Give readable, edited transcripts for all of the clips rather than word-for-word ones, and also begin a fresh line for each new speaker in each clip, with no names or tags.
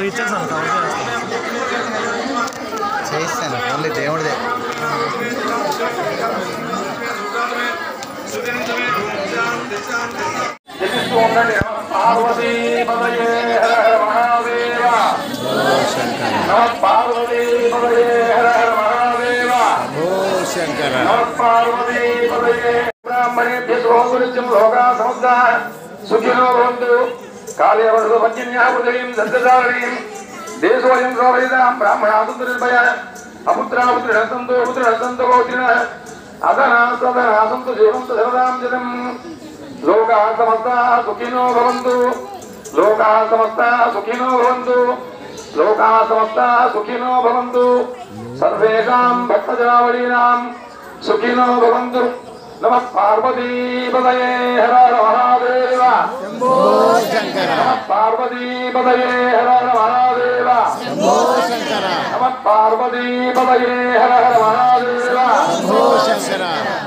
ఇచ్చేస్తాను
చేయిస్తాను ఓన్లీ దేవుడిదే.
పార్వతీ పదయే హర హర మహాదేవ పార్వతీ పదయే హర హర మహాదేవ పార్వతీ పదయే బ్రాహ్మణేభ్యం లోకా సమస్తా సుఖినో భవంతు కాళే వరదు పద్యన్యాపుదయం సత్యదారణీయం దేశోయం శోభయితాం బ్రాహ్మణాసు నిర్భయ అపుత్రాపుత్రిహస్తంతో పుత్రిహస్తంతో గోత్రిణ అదనాసదనాసంతు జీవంతు శరదాం జనం లోకా సమస్తా సుఖినో భవంతు లోకా సమస్తా సుఖినో భవంతు లోకా సమస్తా సుఖినో భవంతు సర్వేషాం భక్తజనావళీనాం సుఖినో భవంతు నమః పార్వతీ పదయే హర హర మహాదేవ శంభో శంకర నమః పార్వతీ పదయే హర హర మహాదేవ శంభో శంకర నమః పార్వతీ పదయే హర హర మహాదేవ శంభో శంకర.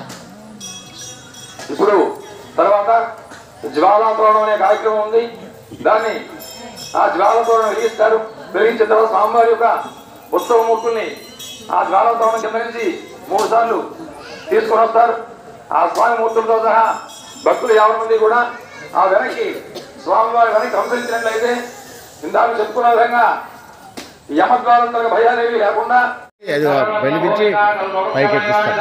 ఇప్పుడు తర్వాత జ్వాలాతోరణం అనే కార్యక్రమం ఉంది. దాన్ని ఆ జ్వాలాతోరణం వెలిగిస్తారు. వెలిగించిన తర్వాత స్వామివారి యొక్క ఉత్సవమూర్తుల్ని ఆ జ్వాలాతోరణం కింద నుంచి 3 సార్లు తీసుకొని వస్తారు. ఆ స్వామి మూర్తులతో సహా భక్తులు 50 మంది కూడా ఆ వెనక్కి స్వామివారి వెనక్కి సంతరించినట్లయితే ఇందాక చెప్పుకున్న విధంగా యమద్వారంతో భయాలేవి లేకుండా
వెలిగించి పైకెక్కిస్తారు.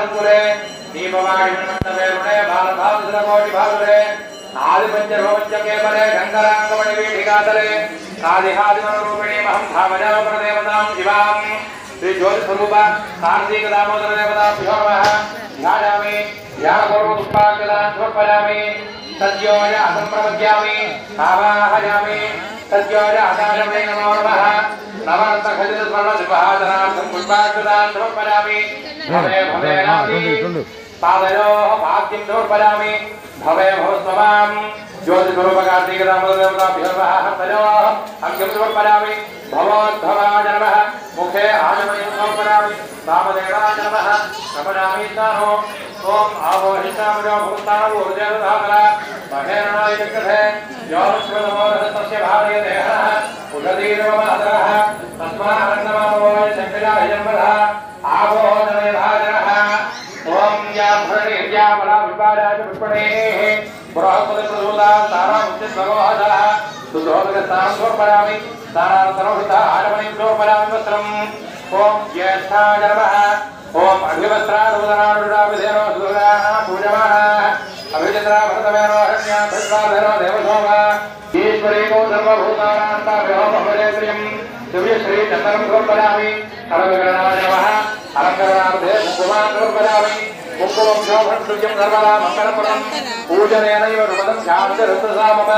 श्री ज्योति स्वरूप कार्तिक दामोदर देवता ध्यायामि यापूर्वपुष्पाक्षदान समर्पयामि सद्योज असंप्रपद्यामि आवाहयामि सद्योज आकाशमे नमो नमः नवरत्न खचित स्वर्ण शुभहासनार्थं पुष्पाक्षदान समर्पयामि भवे भवे नास्ति पादयोः भाग्यं समर्पयामि भवे भवस्वमां ज्योति स्वरूप कार्तिक दामोदर देवताभ्यो नमः हस्तयोः अर्घ्यं समर्पयामि भवोद्भवाय नमः मुखे आजमनीं समर्पयामि वामदेवाय नमः नमयामि तानो ओम आभोहितामयो भूतानो ऊर्जधारा महेरणाय जगते योश्वनमोरहस्य भार्य देहः उददीर्वमादरः तस्मान्नमो शंकराय जन्मः आभोधने भाजरः ओम याभरणीर्या बला विपाराय पुष्पणेः बृहस्पति प्रसूदा तारा मुक्ति भगवहः सुधोदक स्थानं समर्पयामि तारान्तरोहिता आजमनीं समर्पयामि वस्त्रम् ओम ज्येष्ठाय नमः ओम अग्निवस्त्रारुदनारुडाभिधेनो सुदुर्गाः पूजमानः अभिजित्रा भरतमेनो हरण्या भद्राधरो देवसोमा ईश्वरीको सर्वभूतानान्ताभ्यो भवदेत्रियम् दिव्य श्री चन्दनं समर्पयामि अलङ्करणाय नमः अलङ्करणार्थे कुङ्कुमान् समर्पयामि कुङ्कुमं शोभनसुर्यं सर्वदा मङ्गलप्रदं पूजनेनैव रुपदं शान्तिरस्तसा मम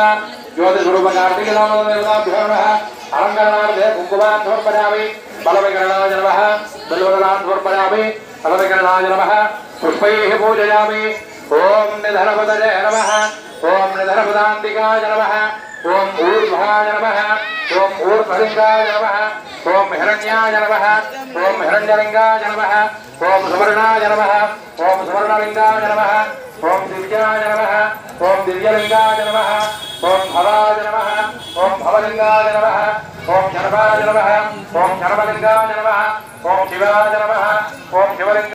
ज्योतिस्वरूपकार्तिकदामोदरदेवताभ्यो नमः अलङ्करणार्थे कुङ्कुमान् समर्पयामि बलविकरणाय नमः बिल्वदलान् समर्पयामि फलविकरणाय नमः पुष्पैः पूजयामि ओम निधनपतये नमः ओम निधनपदान्तिकाय नमः ओम ऊर्ध्वाय नमः ओम ऊर्ध्वलिङ्गाय नमः ओम हिरण्याय नमः ओम हिरण्यलिङ्गाय नमः ओम सुवर्णाय नमः ओम सुवर्णलिङ्गाय नमः ओम दिव्याय नमः ओम दिव्यलिङ्गाय नमः ओम भवाय नमः ओम भवलिङ्गाय नमः ओम शर्वाय नमः ओम शर्वलिङ्गाय नमः ओम शिवाय नमः ओम शिवलिङ्गाय